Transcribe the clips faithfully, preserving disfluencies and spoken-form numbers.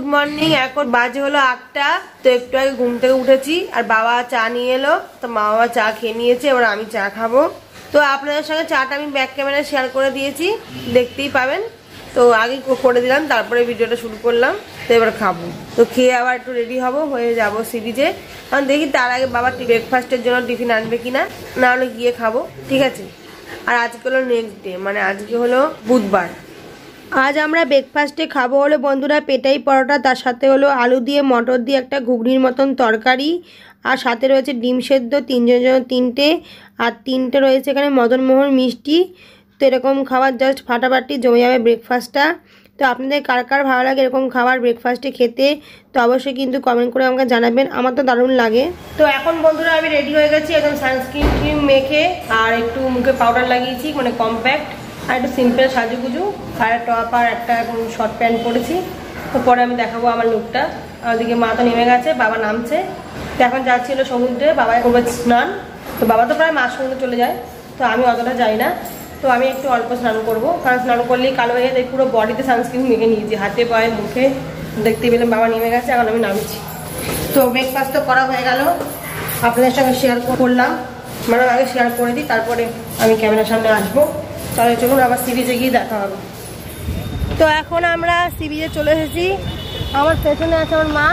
Morning. এখন বাজে হলো আটটা। তো একটু আগে ঘুম থেকে উঠেছি আর বাবা চা নিয়ে এলো, তো মা বাবা চা খেয়ে নিয়েছে, এবার আমি চা খাবো। তো আপনাদের সঙ্গে চাটা আমি ব্যাক ক্যামেরা শেয়ার করে দিয়েছি, দেখতেই পাবেন। তো আগে করে দিলাম, তারপরে ভিডিওটা শুরু করলাম। তো এবার খাবো, তো খেয়ে আবার একটু রেডি হবো, হয়ে যাবো সি বিচে। কারণ দেখি তার আগে বাবা ব্রেকফাস্টের জন্য টিফিন আনবে কিনা, না হলে গিয়ে খাবো, ঠিক আছে। আর আজকে হলো নেক্সট ডে, মানে আজকে হলো বুধবার। আজ আমরা ব্রেকফাস্টে খাবো হলো বন্ধুরা পেটাই পরোটা, তার সাথে হলো আলু দিয়ে মটর দিয়ে একটা ঘুগনির মতন তরকারি, আর সাথে রয়েছে ডিম সেদ্ধ তিনজনের জন্য তিনটে, আর তিনটে রয়েছে এখানে মদনমোহন মিষ্টি। তো এরকম খাবার জাস্ট ফাটাফাটি জমে যাবে ব্রেকফাস্টটা। তো আপনাদের কার কার ভালো লাগে এরকম খাবার ব্রেকফাস্টে খেতে, তো অবশ্যই কিন্তু কমেন্ট করে আমাকে জানাবেন, আমার তো দারুণ লাগে। তো এখন বন্ধুরা আমি রেডি হয়ে গেছি, একদম সানস্ক্রিন ক্রিম মেখে আর একটু মুখে পাউডার লাগিয়েছি, মানে কম্প্যাক্ট, আর একটু সিম্পল সাজুগুজু, আর টপ আর একটা এখন শর্ট প্যান্ট পরেছি। তো পরে আমি দেখাবো আমার লুকটা। আর ওদিকে মা তো নেমে গেছে, বাবা নামছে। তো এখন যাচ্ছিল সমুদ্রে, বাবা করবে স্নান। তো বাবা তো প্রায় মাস সমুদ্রে চলে যায়, তো আমি অতটা যাই না। তো আমি একটু অল্প স্নান করবো, কারণ স্নান করলেই কালো হয়ে যায়। পুরো বডিতে সানস্ক্রিন মেখে নিয়েছি, হাতে পায়ে মুখে। দেখতে পেলাম বাবা নেমে গেছে, এখন আমি নামছি। তো ব্রেকফাস্ট তো করা হয়ে গেল, আপনাদের সঙ্গে শেয়ার করলাম। মানে আগে শেয়ার করে দিই, তারপরে আমি ক্যামেরার সামনে আসবো। তাহলে চলুন আবার সি বিচে গিয়ে দেখা হবে। তো এখন আমরা সি বিচে চলে এসেছি। আমার পেছনে আছে আমার মা,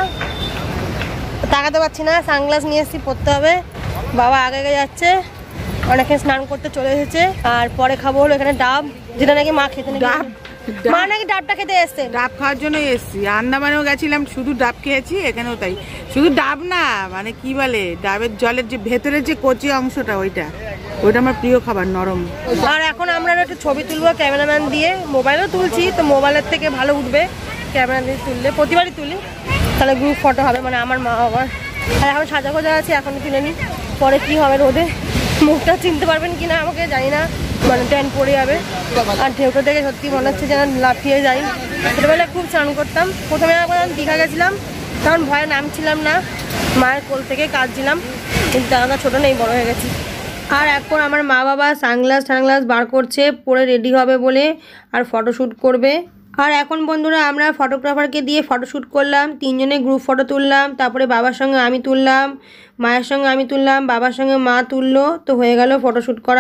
তাকাতে পারছি না, সানগ্লাস নিয়ে এসেছি, পরতে হবে। বাবা আগে আগে যাচ্ছে, অনেকে স্নান করতে চলে এসেছে। আর পরে খাবো হলো এখানে ডাব, যেটা নাকি মা খেতে নাকি ডাব, মা নাকি ডাবটা খেতে এসছে। ডাব খাওয়ার জন্য এসছি, আন্দামানেও গেছিলাম, শুধু ডাব খেয়েছি, এখানেও তাই। শুধু ডাব না, মানে কি বলে, ডাবের জলের যে ভেতরের যে কচি অংশটা, ওইটা ওইটা আমার প্রিয় খাবার, নরম। আর এখন আমরা একটু ছবি তুলবো ক্যামেরাম্যান দিয়ে, মোবাইলও তুলছি, তো মোবাইলের থেকে ভালো উঠবে ক্যামেরা দিয়ে তুললে। প্রতিবারই তুলি, তাহলে গ্রুপ ফটো হবে, মানে আমার মা বাবার। আর এখন সাজা গোজা আছে, এখন তুলে নিই, পরে কি হবে রোদে মুখটা চিনতে পারবেন কিনা আমাকে জানি না, মানে ট্যান পড়ে যাবে। আর ঢেউটা দেখে সত্যি মনে হচ্ছে যেন লাফিয়ে যাই। ছোটোবেলায় খুব স্নান করতাম। প্রথমে একবার আমি দীঘা গেছিলাম, তখন ভয়ে নামছিলাম না, মায়ের কোল থেকে কাঁদছিলাম, কিন্তু আমরা ছোটো নেই, বড়ো হয়ে গেছি। আর এখন আমার মা বাবা সানগ্লাস টানগ্লাস বার করছে, পরে রেডি হবে বলে, আর ফটোশ্যুট করবে। আর এখন বন্ধুরা আমরা ফটোগ্রাফারকে দিয়ে ফটোশ্যুট করলাম, তিনজনে গ্রুপ ফটো তুললাম। তারপরে বাবার সঙ্গে আমি তুললাম, মায়ের সঙ্গে আমি তুললাম, বাবার সঙ্গে মা তুললো। তো হয়ে গেল ফটোশ্যুট করা।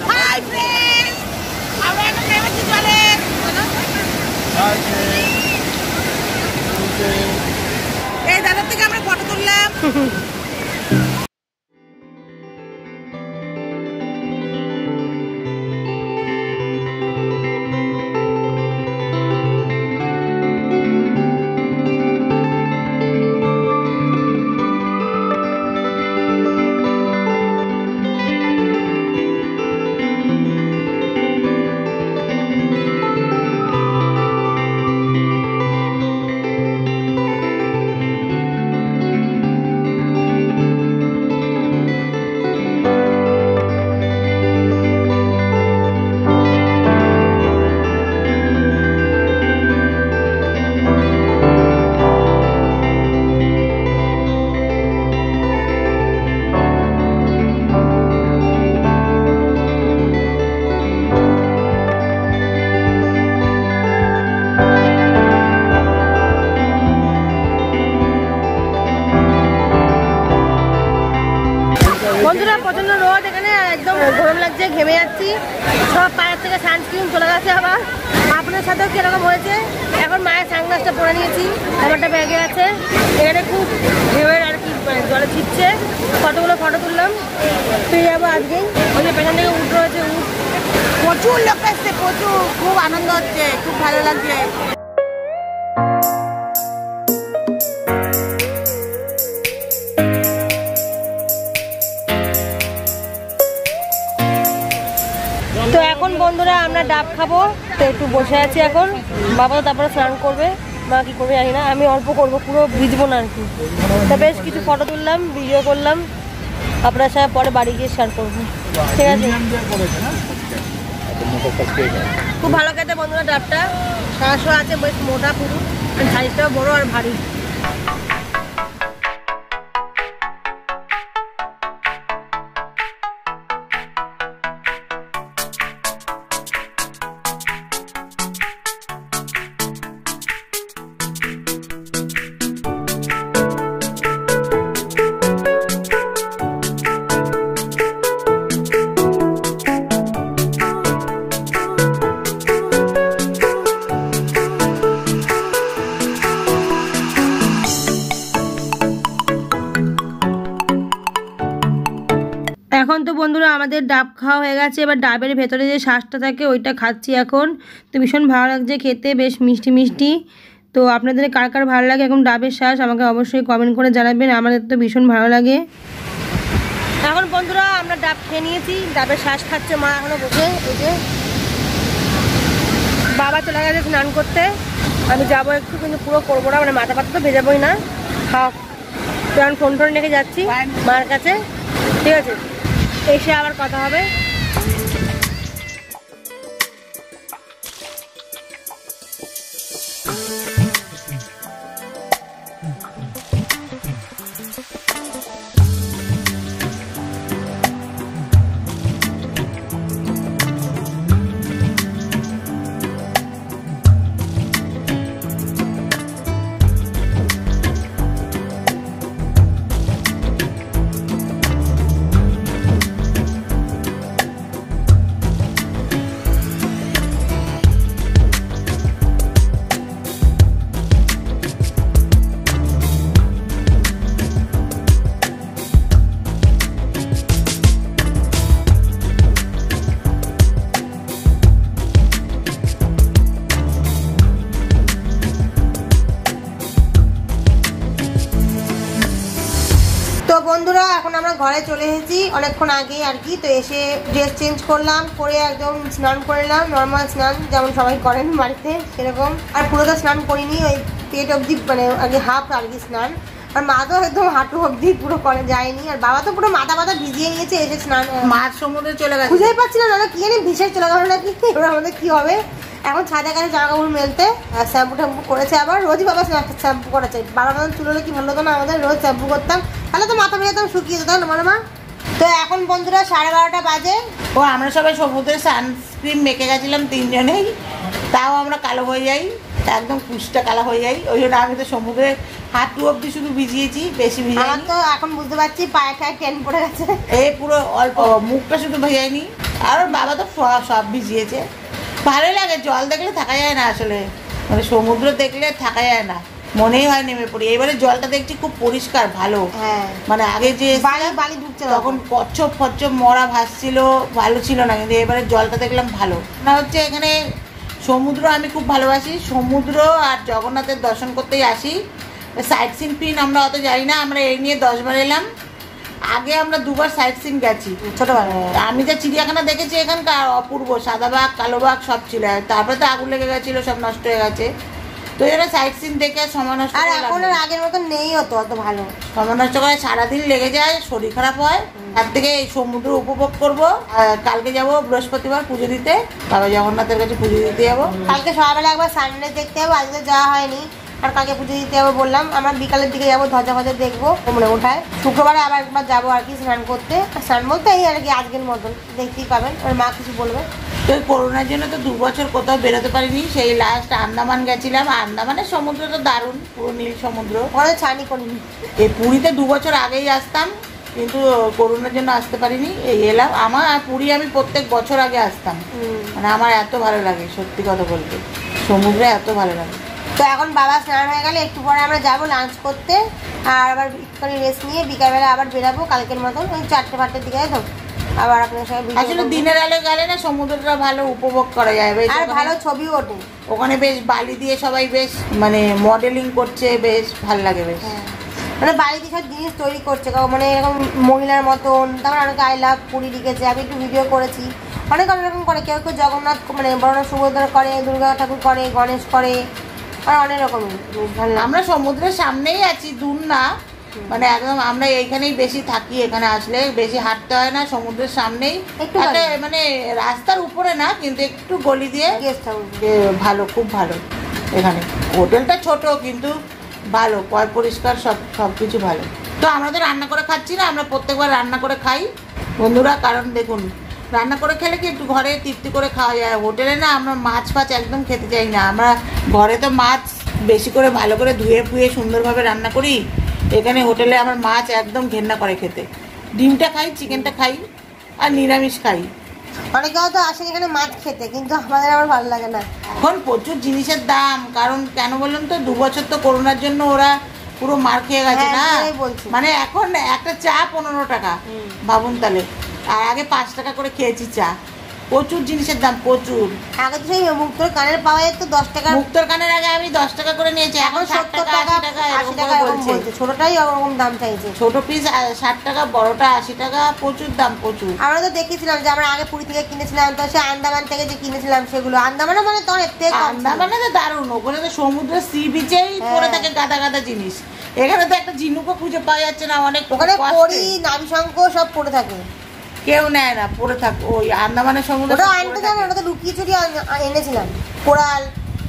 এই দাদার থেকে আমরা ফটো তুললাম। বন্ধুরা প্রচন্ড রোদ, এখানে একদম গরম লাগছে, ঘেমে যাচ্ছি, সব পায়ের থেকে সানস্ক্রিন চলে গেছে। আবার আপনার সাথেও কিরকম হয়েছে? এখন মায়ের সানগ্লাসটা পরে নিয়েছি, আমারটা ব্যাগে আছে। এখানে খুব ঢেউয়ের আর কি জলে ছিটছে, কতগুলো ফটো তুললাম, ফিরে যাবো আজকেই। ওই যে পেছন থেকে উঠ রয়েছে, উঠ, প্রচুর লোক আসছে, প্রচুর, খুব আনন্দ হচ্ছে, খুব ভালো লাগছে। তো এখন বন্ধুরা আমরা ডাব খাবো, তো একটু বসে আছি এখন। বাবা তারপরে স্নান করবে, মা কি করবে জানি না, আমি অল্প করবো, পুরো ভিজবো না আর কি। তা বেশ কিছু ফটো তুললাম, ভিডিও করলাম, আপনার সাথে পরে বাড়ি গিয়ে শেয়ার করবো, ঠিক আছে। খুব ভালো খেতে বন্ধুরা ডাবটা, শাঁসও আছে, বেশ মোটা পুরো, সাইজটাও বড় আর ভারী। আমাদের ডাব খাওয়া হয়ে গেছে, এবার ডাবের ভেতরে যে শাঁসটা থাকে ওইটা খাচ্ছি এখন। তো ভীষণ ভালো লাগছে খেতে, বেশ মিষ্টি মিষ্টি। তো আপনাদের কার কার ভালো লাগে এখন ডাবের শাঁস আমাকে অবশ্যই কমেন্ট করে জানাবেন, আমাদের তো ভীষণ ভালো লাগে। এখন বন্ধুরা আমরা ডাব খেয়ে নিয়েছি, ডাবের শাঁস খাচ্ছে মা এখনো বসে। এই যে বাবা চলে গেছে স্নান করতে, আমি যাবো একটু, কিন্তু পুরো করবো না, মানে মাথা পাতা তো ভেজাবোই না। খাও, তো আমি ফোন টোন রেখে যাচ্ছি মার কাছে, ঠিক আছে? এসে আবার কথা হবে। তো বন্ধুরা এখন আমরা ঘরে চলে এসেছি অনেকক্ষণ আগে আর কি। তো এসে ড্রেস চেঞ্জ করলাম, করে একদম স্নান করলাম, নর্মাল স্নান যেমন সবাই করেন বাড়িতে সেরকম। আর পুরোটা স্নান করিনি, ওই পেট অবধি মানে আগে হাফ আর কি স্নান। আর মা তো একদম হাঁটু অবধি পুরো করে যায়নি, আর বাবা তো পুরো মাথা মাথা ভিজিয়ে নিয়েছে এসে স্নান। মাছ সমুদ্রে চলে গেছে, বুঝতেই পারছি না দাদা কি জানি ভিসে চলে গেল নাকি, এবার আমাদের কি হবে। এখন ছাদে কাছে জামা কাপড় মেলতে, আর শ্যাম্পু ট্যাম্পু করেছে, আবার রোজই বাবা শ্যাম্পু করেছে। বাবার মতন চুল হলে কি ভালো হতো না আমাদের, রোজ শ্যাম্পু করতাম, তাহলে তো মাথা ভেজাতাম শুকিয়ে যেত না মনে মা। তো এখন বন্ধুরা সাড়ে বারোটা বাজে। ও আমরা সবাই সমুদ্রে সানস্ক্রিন মেখে গেছিলাম তিনজনেই, তাও আমরা কালো হয়ে যাই, একদম কুচটা কালো হয়ে যাই। ওই জন্য আমি তো সমুদ্রে হাঁটু অব্দি শুধু ভিজিয়েছি, বেশি ভিজিয়ে। আমার তো এখন বুঝতে পারছি পায়ে ঠায় টেন পড়ে গেছে, এই পুরো অল্প মুখটা শুধু ভিজাইনি, আর ওর বাবা তো সব ভিজিয়েছে। ভালো লাগে, জল দেখলে থাকা যায় না আসলে, মানে সমুদ্র দেখলে থাকা যায় না, মনেই হয় নেমে পড়ি। এবারে জলটা দেখছি খুব পরিষ্কার ভালো, হ্যাঁ মানে আগে যে বালি বালি ঢুকছে তখন কচ্ছপ ফচ্ছপ মরা ভাসছিল, ভালো ছিল না, কিন্তু এবারে জলটা দেখলাম ভালো। না হচ্ছে এখানে সমুদ্র আমি খুব ভালোবাসি, সমুদ্র আর জগন্নাথের দর্শন করতেই আসি। সাইট সিন ফিন আমরা অত জানি না, আমরা এই নিয়ে দশবার এলাম। আগে আমরা দুবার সাইট সিন গেছি ছোটবেলায়, আমি যা চিড়িয়াখানা দেখেছি এখানকার অপূর্ব, সাদা বাঘ কালো বাঘ সব ছিল, তারপরে তো আগুন লেগে গেছিলো, সব নষ্ট হয়ে গেছে। তো এরা সাইট সিন দেখে সময় নষ্ট, আর এখন আর আগের মতো নেই হতো অত ভালো, সময় নষ্ট করে সারাদিন লেগে যায়, শরীর খারাপ হয়। তার থেকে এই সমুদ্র উপভোগ করবো। কালকে যাব বৃহস্পতিবার পুজো দিতে, বাবা জগন্নাথের কাছে পুজো দিতে যাবো। কালকে সকালবেলা একবার সানডে দেখতে যাবো, আজকে যাওয়া হয়নি, আর কালকে পুজো দিতে যাবো বললাম। আমরা বিকালের দিকে যাবো, ধ্বজা ফজা দেখবো মনে ওঠায়। শুক্রবারে আবার একবার যাবো আর কি স্নান করতে, স্নান বলতে এই আর কি আজকের মতন দেখতেই পাবেন, আর মা কিছু বলবে। তো করোনার জন্য তো দু বছর কোথাও বেরোতে পারিনি, সেই লাস্ট আন্দামান গেছিলাম। আন্দামানের সমুদ্র তো দারুণ, পুরো নীল সমুদ্র, ওখানে ছানি করিনি। এই পুরীতে দু বছর আগেই আসতাম, কিন্তু করোনার জন্য আসতে পারিনি, এই এলাম। আমার পুরী আমি প্রত্যেক বছর আগে আসতাম, মানে আমার এত ভালো লাগে সত্যি কথা বলতে, সমুদ্রে এত ভালো লাগে। তো এখন বাবা স্নান হয়ে গেলে একটু পরে আমরা যাবো লাঞ্চ করতে, আর আবার একটুখানি রেস্ট নিয়ে বিকালবেলা আবার বেরাবো কালকের মতন, ওই চারটে পাঁচটার দিকে তো আবার আপনার সঙ্গে। আসলে দিনের আলো গেলে না সমুদ্রটা ভালো উপভোগ করা যায়, আর ভালো ছবি ওঠে ওখানে, বেশ বালি দিয়ে সবাই বেশ মানে মডেলিং করছে, বেশ ভালো লাগে বেশ। মানে বাড়িতে সব জিনিস তৈরি করছে, মানে এরকম মহিলার মতন, তারপর অনেকে আই লাভ পুরী লিখেছে, আমি একটু ভিডিও করেছি। অনেক অনেক রকম করে, কেউ কেউ জগন্নাথ মানে বড় সুভদ্রা করে, দুর্গা ঠাকুর করে, গণেশ করে, আর অনেক রকম। আমরা সমুদ্রের সামনেই আছি, দূর না, মানে একদম আমরা এইখানেই বেশি থাকি, এখানে আসলে বেশি হাঁটতে হয় না, সমুদ্রের সামনেই একটা মানে রাস্তার উপরে না, কিন্তু একটু গলি দিয়ে ভালো, খুব ভালো। এখানে হোটেলটা ছোট কিন্তু ভালো, পয় পরিষ্কার, সব সব কিছু ভালো। তো আমরা তো রান্না করে খাচ্ছি না, আমরা প্রত্যেকবার রান্না করে খাই বন্ধুরা, কারণ দেখুন রান্না করে খেলে কি একটু ঘরে তৃপ্তি করে খাওয়া যায়। হোটেলে না আমরা মাছ ফাছ একদম খেতে চাই না, আমরা ঘরে তো মাছ বেশি করে ভালো করে ধুয়ে ফুয়ে সুন্দরভাবে রান্না করি, এখানে হোটেলে আমার মাছ একদম ঘেন্না করে খেতে। ডিমটা খাই, চিকেনটা খাই, আর নিরামিষ খাই। অনেকেও তো আসে এখানে মাছ খেতে, কিন্তু আমাদের আবার ভালো লাগে না। এখন প্রচুর জিনিসের দাম, কারণ কেন বলুন তো, দু বছর তো করোনার জন্য ওরা পুরো মার খেয়ে গেছে না, মানে এখন একটা চা পনেরো টাকা, ভাবুন তাহলে। আর আগে পাঁচ টাকা করে খেয়েছি চা। প্রচুর জিনিসের দাম, প্রচুর। আগে তো সেই মুক্তোর কানের পাওয়া যেত দশ টাকা, মুক্তোর কানের আগে আমি দশ টাকা করে নিয়েছি, এখন সত্তর টাকা আশি টাকা বলছে। ছোটটাই ওরকম দাম চাইছে, ছোট পিস ষাট টাকা, বড়টা আশি টাকা, প্রচুর দাম, প্রচুর। আমরা তো দেখেছিলাম যে আমরা আগে পুরী থেকে কিনেছিলাম, তো সে আন্দামান থেকে যে কিনেছিলাম সেগুলো, আন্দামানে মানে তো অনেক থেকে আন্দামানে তো দারুণ, ওখানে তো সমুদ্র সি বিচেই পড়ে থাকে গাদা গাদা জিনিস। এখানে তো একটা ঝিনুকও খুঁজে পাওয়া যাচ্ছে না, অনেক ওখানে কড়ি নাভি শঙ্খ সব পড়ে থাকে, কেউ নেয় না, পড়ে থাক। ওই আন্দামানের সমুদ্র ওটা আনতে জানো, ওটা তো লুকিয়ে চুরিয়ে এনেছিলাম, কোরাল,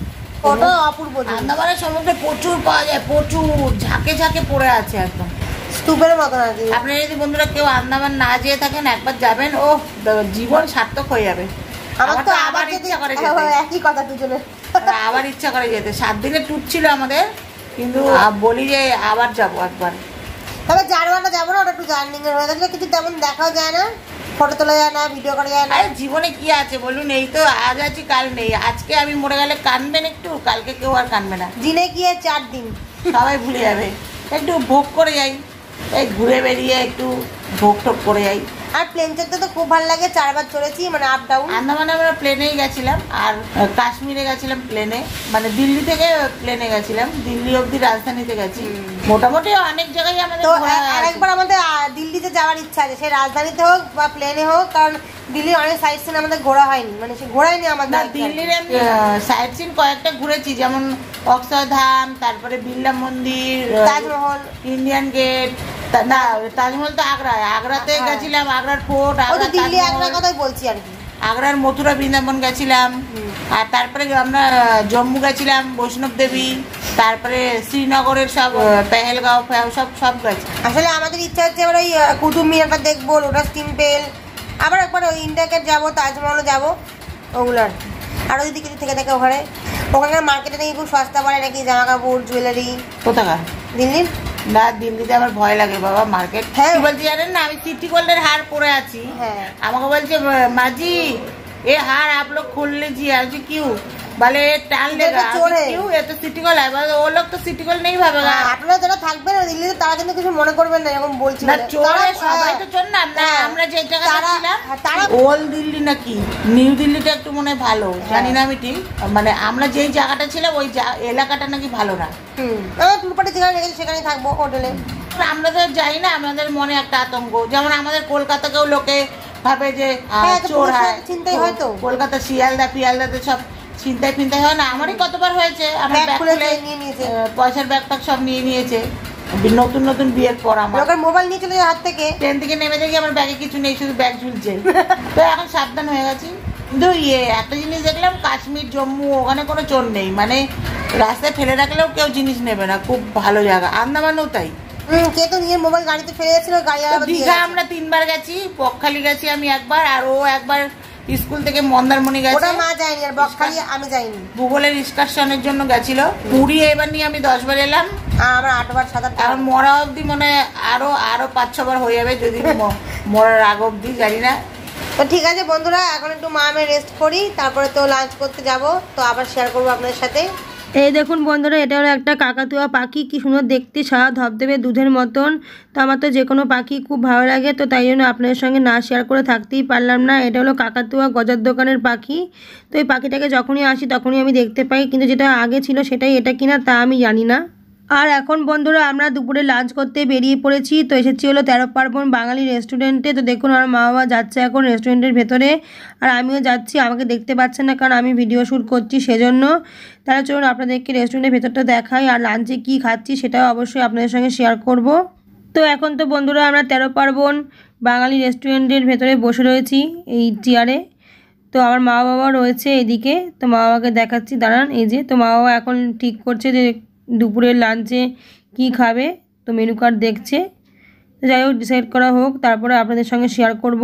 ওটা অপূর্ব। আন্দামানের সমুদ্রে প্রচুর পাওয়া যায়, প্রচুর ঝাঁকে ঝাঁকে পড়ে আছে একদম স্তূপের মতন আর কি। আপনারা যদি বন্ধুরা কেউ আন্দামান না যেয়ে থাকেন, একবার যাবেন, ও জীবন সার্থক হয়ে যাবে। আমার তো আবার ইচ্ছা করে যেতে, একই কথা দুজনের, আবার ইচ্ছা করে যেতে। সাত দিনের ট্যুর ছিল আমাদের, কিন্তু বলি যে আবার যাবো একবার। তবে জারওয়াটা যাবো না, ওটা একটু জার্নিং এর হয়ে গেছে, কিছু তেমন দেখাও যায় না, ফটো তোলা যায় না, ভিডিও করা যায় না। আরে জীবনে কি আছে বলুন, এই তো আজ আছি কাল নেই। আজকে আমি মরে গেলে কানবেন একটু, কালকে কেউ আর কানবে না। দিনে গিয়ে চার দিন সবাই ভুলে যাবে। একটু ভোগ করে যাই, এই ঘুরে বেরিয়ে একটু ভোগ টোগ করে যাই। আর প্লেন চড়তে তো খুব ভালো লাগে, চারবার চড়েছি, মানে আপ ডাউন। আন্দামানে আমরা প্লেনেই গেছিলাম, আর কাশ্মীরে গেছিলাম প্লেনে, মানে দিল্লি থেকে প্লেনে গেছিলাম, দিল্লি অব্দি রাজধানীতে গেছি। মোটামুটি অনেক জায়গায় আমাদের। তো আরেকবার আমাদের দিল্লিতে যাওয়ার ইচ্ছা আছে, সে রাজধানীতে হোক বা প্লেনে হোক, কারণ দিল্লির অনেক সাইট সিন আমাদের ঘোরা হয়নি, মানে সে ঘোরায়নি আমাদের। দিল্লির সাইট সিন কয়েকটা ঘুরেছি, যেমন অক্ষরধাম, তারপরে বিড়লা মন্দির, তাজমহল, ইন্ডিয়ান গেট। না, তাজমহল তো আগ্রায়, আগ্রাতে গেছিলাম, আগ্রার ফোর্ট। দিল্লি আগ্রার কথাই বলছি আর কি। আগ্রার মথুরা বৃন্দাবন গেছিলাম, আর তারপরে আমরা জম্মু গেছিলাম, বৈষ্ণব দেবী, তারপরে শ্রীনগরের সব পেহেলগাঁও সব সব গেছি। আসলে আমাদের ইচ্ছা হচ্ছে এবার ওই কুতুব মিনারটা দেখবো, লোটাস টেম্পল, আবার একবার ওই ইন্ডিয়া গেট যাবো, তাজমহলও যাবো, ওগুলো আর কি। আরও যদি কিছু থেকে থাকে ওখানে, ওখানকার মার্কেটে নাকি খুব সস্তা পড়ে নাকি জামা কাপড়, জুয়েলারি। কোথাকার? দিল্লির। না, দিল্লিতে আমার ভয় লাগে বাবা, মার্কেট। হ্যাঁ বলছি, জানেন না, আমি সিটি গোল্ডের হার পরে আছি। হ্যাঁ, আমাকে বলছে মাজি এ হার आप लोग खोल लीजिए। आज क्यों? বলে টান লেগা। क्यों? ये तो सिटी गोल्ड है। वो लोग तो सिटी गोल्ड नहीं भावेगा। আপনারা যারা থাকবেন দিল্লিতে তারা কিন্তু কিছু মনে করবেন না, এরকম বলছি না। চোরে সবাই তো চোর না। আমরা যে জায়গায় ছিলাম তারা ওল্ড দিল্লি নাকি নিউ দিল্লিটা একটু মনে ভালো, জানি না আমি ঠিক। মানে আমরা যেই জায়গাটা ছিলাম ওই এলাকাটা নাকি ভালো না। হুম, আমরা টুলপাটি যেখানে রেখেছি সেখানেই থাকবো, হোটেলে। আমরা তো যাই না, আমাদের মনে একটা আতঙ্ক। যেমন আমাদের কলকাতাকেও লোকে ভাবে যে চোর হয়, চিন্তাই হয়তো। কলকাতা শিয়ালদা পিয়ালদাতে সব চিন্তাই ফিন্তাই হয় না। আমারই কতবার হয়েছে, আমার ব্যাগ খুলে নিয়ে নিয়েছে, পয়সার ব্যাগ ট্যাগ সব নিয়ে নিয়েছে। নতুন নতুন বিয়ের পর আমার মোবাইল নিয়ে চলে যায় হাত থেকে। ট্রেন থেকে নেমে দেখি আমার ব্যাগে কিছু নেই, শুধু ব্যাগ ঝুলছে। তো এখন সাবধান হয়ে গেছি। কিন্তু ইয়ে একটা জিনিস দেখলাম, কাশ্মীর জম্মু ওখানে কোনো চোর নেই, মানে রাস্তায় ফেলে রাখলেও কেউ জিনিস নেবে না, খুব ভালো জায়গা। আন্দামানও তাই। কে তো নিজের মোবাইল গাড়িতে ফেলে যাচ্ছিল, গাড়ি দীঘা আমরা তিনবার গেছি, বকখালি গেছি আমি একবার, আর ও একবার স্কুল থেকে মন্দারমণি গেছে। ওটা মা যায়নি, আর বকখালি আমি যাইনি, ভূগোলের এক্সকারশনের জন্য গেছিল। পুরী এবার নিয়ে আমি দশ বার এলাম, আর আমার আটবার সাত আট। আর মরা অবধি মনে আরো আরো পাঁচ ছবার হয়ে যাবে, যদি মরার আগ অবধি, জানি না। তো ঠিক আছে বন্ধুরা, এখন একটু মা আমি রেস্ট করি, তারপরে তো লাঞ্চ করতে যাব, তো আবার শেয়ার করবো আপনাদের সাথে। এই দেখুন বন্ধুরা, এটা হলো একটা কাকাতুয়া পাখি, কি সুন্দর দেখতে, সাদা ধবধবে দুধের মতন। তো আমার তো যে কোনো পাখি খুব ভালো লাগে, তো তাই জন্য আপনাদের সঙ্গে না শেয়ার করে থাকতেই পারলাম না। এটা হলো কাকাতুয়া গজার দোকানের পাখি। তো এই পাখিটাকে যখনই আসি তখনই আমি দেখতে পাই, কিন্তু যেটা আগে ছিল সেটাই এটা কিনা তা আমি জানি না। আর এখন বন্ধুরা আমরা দুপুরে লাঞ্চ করতে বেরিয়ে পড়েছি। তো এসেছি হলো তেরো পার্বণ বাঙালি রেস্টুরেন্টে। তো দেখুন আমার মা বাবা যাচ্ছে এখন রেস্টুরেন্টের ভেতরে, আর আমিও যাচ্ছি। আমাকে দেখতে পাচ্ছেন না কারণ আমি ভিডিও শ্যুট করছি, সেজন্য। তাহলে চলুন আপনাদেরকে রেস্টুরেন্টের ভেতরটা দেখাই, আর লাঞ্চে কী খাচ্ছি সেটাও অবশ্যই আপনাদের সঙ্গে শেয়ার করব। তো এখন তো বন্ধুরা আমরা তেরো পার্বণ বাঙালি রেস্টুরেন্টের ভেতরে বসে রয়েছি এই চেয়ারে। তো আমার মা বাবা রয়েছে এদিকে, তো মা বাবাকে দেখাচ্ছি, দাঁড়ান। এই যে, তো মা বাবা এখন ঠিক করছে যে দুপুরের লাঞ্চে কি খাবে, তো মেনু কার্ড দেখছে। যাই হোক, ডিসাইড করা হোক, তারপরে আপনাদের সঙ্গে শেয়ার করব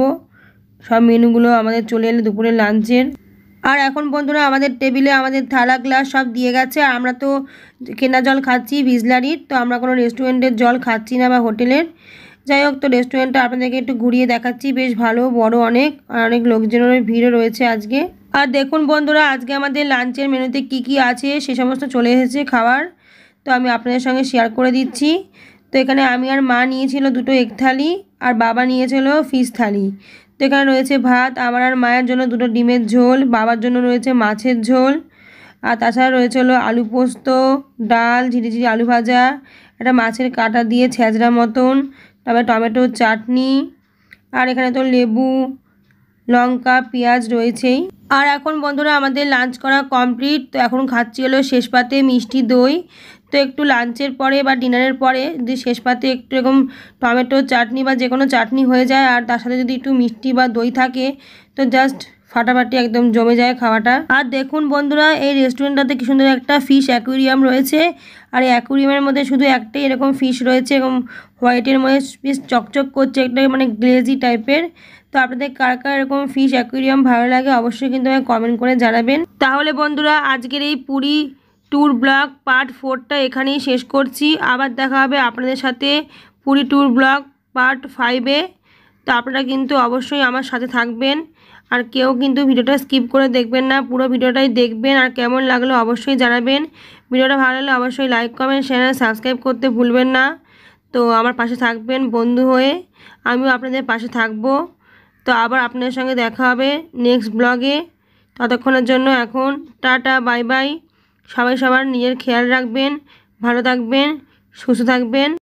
সব মেনুগুলো আমাদের চলে এলো দুপুরের লাঞ্চের। আর এখন বন্ধুরা আমাদের টেবিলে আমাদের থালা গ্লাস সব দিয়ে গেছে, আর আমরা তো কেনা জল খাচ্ছি বিসলারির, তো আমরা কোনো রেস্টুরেন্টের জল খাচ্ছি না বা হোটেলের। যাই হোক, তো রেস্টুরেন্টটা আপনাদেরকে একটু ঘুরিয়ে দেখাচ্ছি, বেশ ভালো বড় অনেক, আর অনেক লোকজনের ভিড়ও রয়েছে আজকে। আর দেখুন বন্ধুরা, আজকে আমাদের লাঞ্চের মেনুতে কি কি আছে সে সমস্ত চলে এসেছে খাবার, তো আমি আপনাদের সঙ্গে শেয়ার করে দিচ্ছি। তো এখানে আমি আর মা নিয়েছিল দুটো এগ থালি, আর বাবা নিয়েছিল ফিশ থালি। তো এখানে রয়েছে ভাত, আমার আর মায়ের জন্য দুটো ডিমের ঝোল, বাবার জন্য রয়েছে মাছের ঝোল, আর তাছাড়া রয়েছে হলো আলু পোস্ত, ডাল, ঝিরিঝিরি আলু ভাজা, একটা মাছের কাঁটা দিয়ে ছেঁচড়া মতন, তারপরে টমেটোর চাটনি, আর এখানে তো লেবু, লঙ্কা, পেঁয়াজ রয়েছেই। আর এখন বন্ধুরা আমাদের লাঞ্চ করা কমপ্লিট। তো এখন খাচ্ছি হলো শেষ পাতে মিষ্টি দই। তো একটু লাঞ্চের পরে বা ডিনারের পরে যদি শেষ পাতে একটু এরকম টমেটোর চাটনি বা যে কোনো চাটনি হয়ে যায় আর তার সাথে যদি একটু মিষ্টি বা দই থাকে তো জাস্ট ফাটাফাটি একদম জমে যায় খাওয়াটা। আর দেখুন বন্ধুরা এই রেস্টুরেন্টটাতে কি সুন্দর একটা ফিশ অ্যাকুয়ারিয়াম রয়েছে। আর এই অ্যাকুয়ারিয়ামের মধ্যে শুধু একটাই এরকম ফিশ রয়েছে, এরকম হোয়াইটের মধ্যে ফিশ চকচক করছে, একটা মানে গ্লেজি টাইপের। তো আপনাদের কার কার এরকম ফিশ অ্যাকুয়ারিয়াম ভালো লাগে অবশ্যই কিন্তু আমাকে কমেন্ট করে জানাবেন। তাহলে বন্ধুরা আজকের এই পুরী ট্যুর ব্লগ পার্ট ফোরটা এখানেই শেষ করছি। আবার দেখা হবে আপনাদের সাথে পুরী ট্যুর ব্লগ পার্ট ফাইভে। তো আপনারা কিন্তু অবশ্যই আমার সাথে থাকবেন আর কেউ কিন্তু ভিডিওটা স্কিপ করে দেখবেন না, পুরো ভিডিওটাই দেখবেন। আর কেমন লাগলো অবশ্যই জানাবেন। ভিডিওটা ভালো লাগলে অবশ্যই লাইক কমেন্ট শেয়ার সাবস্ক্রাইব করতে ভুলবেন না। তো আমার পাশে থাকবেন বন্ধু হয়ে, আমিও আপনাদের পাশে থাকবো। তো আবার আপনাদের সঙ্গে দেখা হবে নেক্সট ব্লগে। ততক্ষণের জন্য এখন টাটা বাই বাই। সবাই সবার নিজের খেয়াল রাখবেন, ভালো থাকবেন, সুস্থ থাকবেন।